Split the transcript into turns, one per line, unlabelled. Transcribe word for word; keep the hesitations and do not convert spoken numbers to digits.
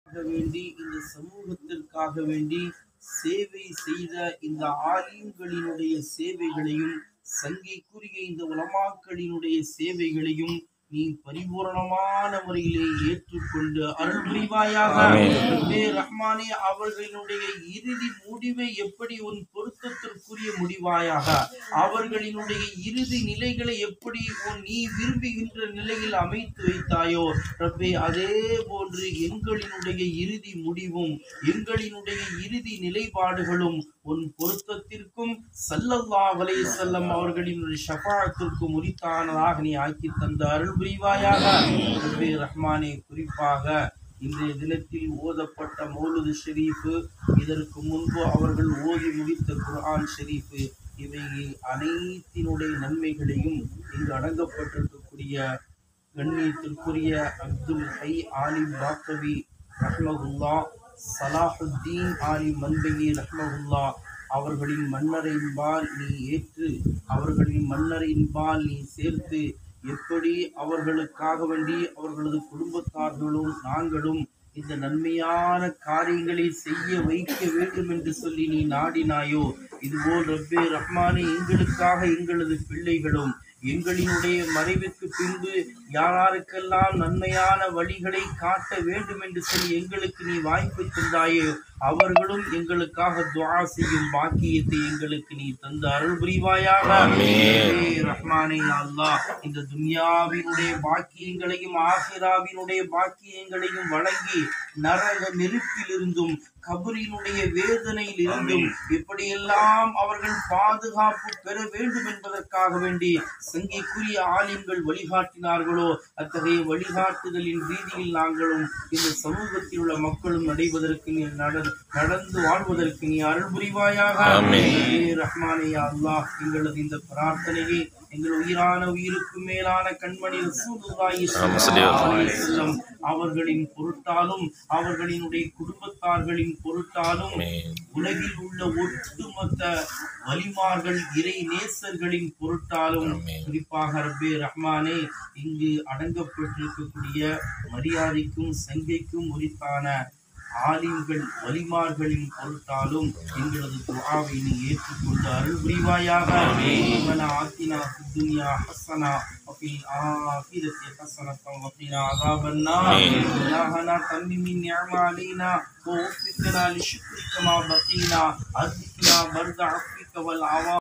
வேண்டி இந்த சமூகத்திற்காக வேண்டி சேவை செய்த இந்த ஆலிம்களினுடைய சேவைகளையும் சங்கைக்குரிய இந்த உலமாக்களினுடைய சேவைகளையும் நீ பரிபூரணமான முறையிலே ஏற்றுக்கொண்டு அருள் புரிவாயாக. ரஹ்மானே, அவர்களினுடைய இறுதி முடிவை எப்படி உன் பொருத்தத்திற்குரிய முடிவாயாக, அவர்களினுடைய இறுதி நிலைகளை எப்படி உன் நீ விரும்புகின்ற நிலையில் அமைத்து வைத்தாயோ ரப்பே, அதே போன்று எங்களினுடைய இறுதி முடிவும் எங்களினுடைய இறுதி நிலைப்பாடுகளும் உன் பொருத்தத்திற்கும் ஸல்லல்லாஹு அலைஹி வஸல்லம் அவர்களினுடைய ஷஃபாஅத்திற்கும் உரித்தானதாக நீ ஆக்கி தந்த அருள் புரிவாயாக. ரப்பே ரஹ்மானே, குறிப்பாக இன்றைய தினத்தில் ஓதப்பட்ட மௌலுது ஷெரீஃபு, இதற்கு முன்பு அவர்கள் ஓதி முடித்த குர்ஆன் ஷெரீஃபு, இவை அனைத்தினுடைய நன்மைகளையும் இங்கு அடங்கப்பட்டிருக்கக்கூடிய கண்ணியத்திற்குரிய அப்துல் ஹை ஆலிம் பாக்கவி ரஹ்மகுல்லா, சலாஹுத்தீன் ஆலிம் மன்பகி ரஹ்மகுல்லா அவர்களின் மன்னரையின்பால் நீ ஏற்று, அவர்களின் மன்னரையின்பால் நீ சேர்த்து, எப்படி அவர்களுக்காக வேண்டி அவர்களது குடும்பத்தார்களும் நாங்களும் இந்த நன்மையான காரியங்களை செய்ய வைக்க வேண்டும் என்று சொல்லி நீ நாடினாயோ, இதுபோல் ரப்பே ரஹ்மானே, எங்களுக்காக எங்களது பிள்ளைகளும் எங்களினுடைய மறைவுக்கு பின்பு யாராருக்கெல்லாம் நன்மையான வழிகளை காட்ட வேண்டும் என்று சொல்லி எங்களுக்கு நீ வாய்ப்பு தந்தாயோ, அவர்களும் எங்களுக்காக துஆ செய்யும் பாக்கியத்தை எங்களுக்கு நீ தந்த அருள் புரிவாயாக. ரஹ்மானே அல்லாஹ், இந்த துன்யாவினுடைய பாக்கியங்களையும் ஆகிராவினுடைய பாக்கியங்களையும் வழங்கி நரக நெருப்பிலிருந்தும் கபரினுடைய வேதனையில் இருந்தும் எப்படியெல்லாம் அவர்கள் பாதுகாப்பு பெற வேண்டும் என்பதற்காக வேண்டி சங்கைக்குரிய ஆலிம்கள் வழிகாட்டினார்களோ, அத்தகைய வழிகாட்டுதலின் ரீதியில் நாங்களும் இந்த சமூகத்தில் உள்ள மக்களும் நடைவதற்கு நீ நடந்து வாழ்வதற்கு நீ அருள் புரிவாயாக. ரஹ்மானே அல்லாஹ், எங்களது இந்த பிரார்த்தனையை எங்கள் உயிரான உயிருக்கு மேலான கண்மணி ரசூலுல்லாஹி ஸல்லல்லாஹு அலைஹி வஸல்லம் அவர்களின் பொருட்டாலும் அவர்களினுடைய குடும்பத்தார்களின் பொருட்டாலும் உலகில் உள்ள ஒட்டுமொத்த வலிமார்கள் இறை நேசர்களின் பொருட்டாலும் குறிப்பாக ரப்பே ரஹ்மானே, இங்கு அடங்கப்பட்டிருக்கக்கூடிய மரியாதைக்கும் சங்கைக்கும் உரித்தான ஆலிம்கள் வலிமார்களின் பொருட்டாலும் எங்களது துஆவை நீ ஏற்றுக்கொண்டு அருள் புரிவாயாக. ரப்பனா ஆத்தினா ஃபித் துன்யா ஹஸனா வஃபில் ஆகிரத்தி ஹஸனத்தன் வகினா அஸாபன்னார். இலாஹனா தம்மிமின் நிஅமா அலைனா வஃபிக்னா லிஷ்குரிக மா பகீனா அத்கினா பர்த அஃபிக வல் அவா